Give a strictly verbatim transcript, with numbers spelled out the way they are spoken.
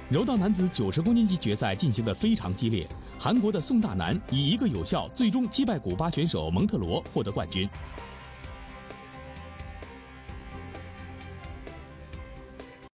柔道男子九十公斤级决赛进行得非常激烈，韩国的宋大南以一个有效最终击败古巴选手蒙特罗获得冠军。